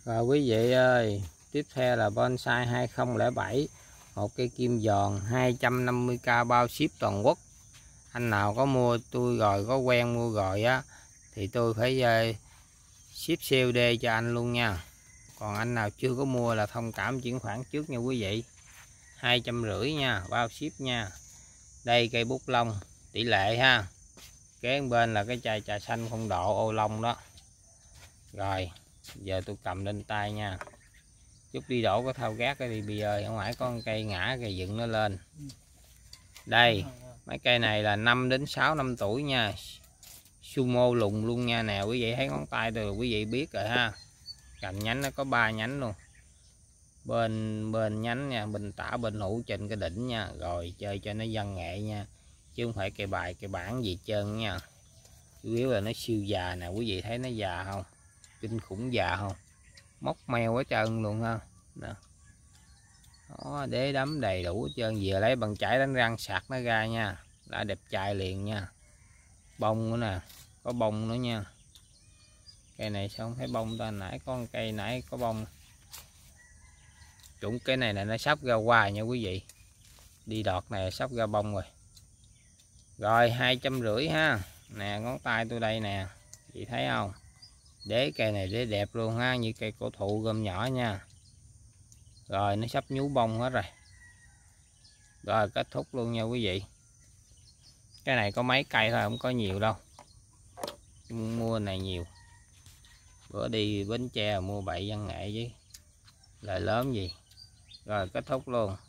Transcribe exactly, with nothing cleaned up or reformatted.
Rồi quý vị ơi, tiếp theo là bonsai hai không không bảy, một cây kim giòn hai trăm năm mươi k bao ship toàn quốc. Anh nào có mua tôi rồi, có quen mua rồi á thì tôi phải uh, ship xê ô đê cho anh luôn nha. Còn anh nào chưa có mua là thông cảm chuyển khoản trước nha quý vị. Hai trăm rưỡi nha, bao ship nha. Đây cây bút lông tỷ lệ ha. Kế bên là cái chai trà xanh không độ ô lông đó. Rồi giờ tôi cầm lên tay nha. Chút đi đổ có thao gác cái đi bây giờ, không phải có con cây ngã cây dựng nó lên. Đây mấy cây này là năm đến sáu năm tuổi nha, sumo lùng luôn nha nè. Quý vị thấy ngón tay tôi quý vị biết rồi ha. Cành nhánh nó có ba nhánh luôn, bên bên nhánh nha, bên tả bên hữu trên cái đỉnh nha. Rồi chơi cho nó văn nghệ nha, chứ không phải cây bài cây bản gì trơn nha. Chủ yếu là nó siêu già nè, quý vị thấy nó già không, kinh khủng già không, móc meo hết trơn luôn ha. Nè. Đó, đế đấm đầy đủ hết trơn. Vừa lấy bằng chải đánh răng sạc nó ra nha, đã đẹp trai liền nha. Bông nữa nè, có bông nữa nha. Cây này sao không thấy bông ta, nãy có con cây nãy có bông. Trúng cái này là nó sắp ra hoa nha quý vị, đi đọt này sắp ra bông rồi. Rồi hai trăm rưỡi ha. Nè ngón tay tôi đây nè, chị thấy không, đế cây này đế đẹp luôn ha, như cây cổ thụ gom nhỏ nha. Rồi nó sắp nhú bông hết rồi. Rồi kết thúc luôn nha quý vị. Cái này có mấy cây thôi, không có nhiều đâu, mua này nhiều. Bữa đi Bến Tre mua bậy văn nghệ chứ lời lớn gì. Rồi kết thúc luôn.